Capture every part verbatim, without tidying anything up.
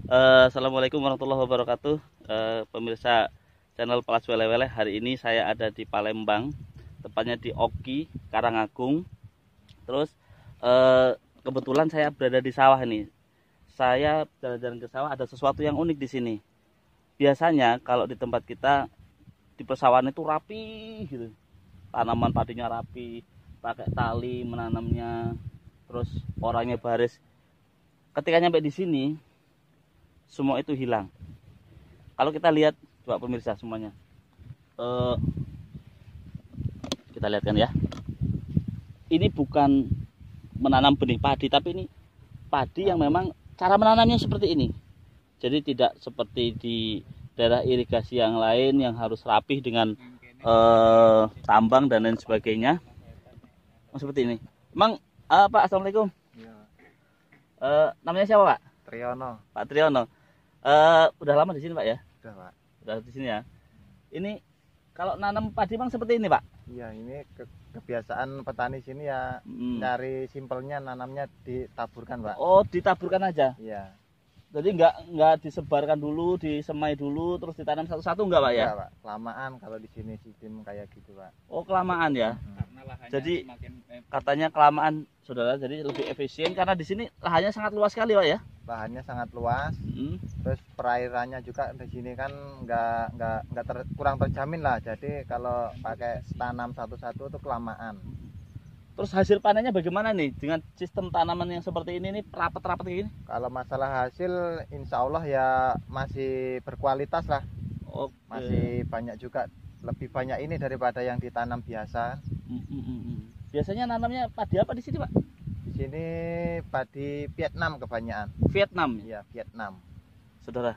Uh, Assalamualaikum warahmatullahi wabarakatuh. Uh, pemirsa channel Palas Wele-Wele, hari ini saya ada di Palembang, tepatnya di Oki, Karangagung. Terus uh, kebetulan saya berada di sawah nih. Saya jalan-jalan ke sawah, ada sesuatu yang unik di sini. Biasanya kalau di tempat kita di persawahan itu rapi gitu, tanaman padinya rapi, pakai tali menanamnya, terus orangnya baris. Ketika nyampe di sini, semua itu hilang. Kalau kita lihat, coba pemirsa semuanya, uh, kita lihat kan ya, ini bukan menanam benih padi, tapi ini padi yang memang cara menanamnya seperti ini. Jadi tidak seperti di daerah irigasi yang lain yang harus rapih dengan uh, tambang dan lain sebagainya. Oh, seperti ini. Emang uh, Pak, assalamualaikum. Ya. Uh, namanya siapa Pak? Triyono. Pak Triyono. Uh, udah lama di sini Pak ya? Udah Pak. Udah di sini ya. Ini kalau nanam padi Bang seperti ini Pak? Iya, ini ke kebiasaan petani sini ya, hmm. Cari simpelnya nanamnya ditaburkan Pak. Oh, ditaburkan aja? Iya. Jadi nggak nggak disebarkan dulu, disemai dulu, terus ditanam satu-satu nggak Pak ya? Iya Pak, kelamaan kalau di sini sistem kayak gitu Pak. Oh, kelamaan ya? Hmm. Karena lahannya jadi semakin... katanya kelamaan saudara, jadi lebih efisien karena di sini lahannya sangat luas sekali Pak ya? Lahannya sangat luas, hmm. Terus perairannya juga di sini kan nggak nggak nggak ter, kurang terjamin lah. Jadi kalau pakai tanam satu-satu itu kelamaan. Terus hasil panennya bagaimana nih dengan sistem tanaman yang seperti ini nih, rapat-rapat kayak gini? Kalau masalah hasil, insya Allah ya masih berkualitas lah. Oke. Masih banyak juga, lebih banyak ini daripada yang ditanam biasa. Mm -mm. Biasanya nanamnya padi apa di sini Pak? Di sini padi Vietnam kebanyakan. Vietnam? Iya, Vietnam. Saudara,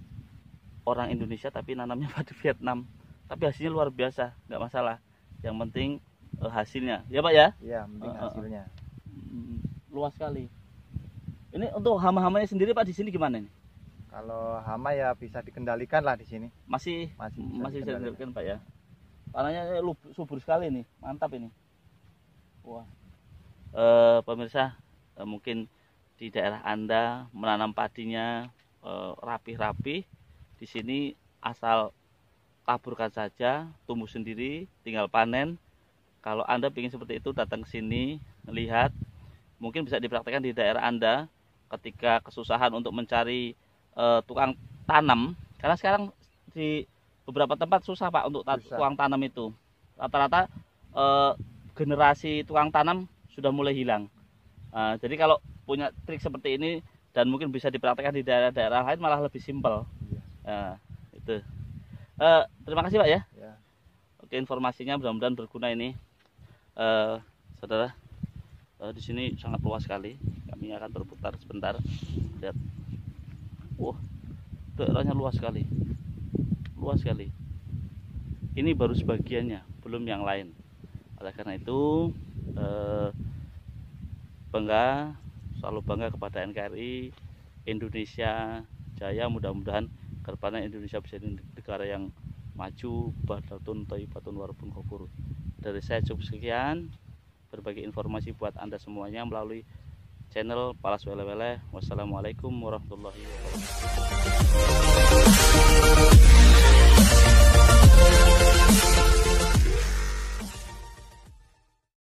orang Indonesia tapi nanamnya padi Vietnam. Tapi hasilnya luar biasa, nggak masalah. Yang penting uh, hasilnya, ya Pak ya? Iya, penting uh, hasilnya. Uh, uh, luas sekali. Ini untuk hama-hamanya sendiri Pak di sini gimana nih? Kalau hama ya bisa dikendalikan lah di sini. Masih masih bisa, masih bisa dikendalikan Pak ya. Tanahnya subur sekali nih, mantap ini. Wah, e, pemirsa, e, mungkin di daerah Anda menanam padinya rapih-rapih, di sini asal taburkan saja, tumbuh sendiri, tinggal panen. Kalau Anda ingin seperti itu, datang ke sini, lihat, mungkin bisa dipraktikkan di daerah Anda ketika kesusahan untuk mencari e, tukang tanam, karena sekarang di beberapa tempat susah Pak untuk susah. Tukang tanam itu. Rata-rata e, generasi tukang tanam sudah mulai hilang. Uh, jadi kalau punya trik seperti ini dan mungkin bisa dipraktikkan di daerah-daerah lain malah lebih simpel. Uh, itu. Uh, terima kasih Pak ya. Ya. Oke, informasinya mudah-mudahan berguna ini. Uh, saudara, uh, di sini sangat luas sekali. Kami akan berputar sebentar. Lihat. Wah, daerahnya luas sekali. Luas sekali. Ini baru sebagiannya, belum yang lain. Oleh karena itu eh, bangga, selalu bangga kepada N K R I Indonesia Jaya. Mudah-mudahan ke depannya Indonesia bisa jadi negara yang maju, badatun thayyibatun warabun ghafur. Dari saya cukup sekian, berbagi informasi buat Anda semuanya melalui channel Palas Wele-Wele. Wassalamualaikum warahmatullahi wabarakatuh.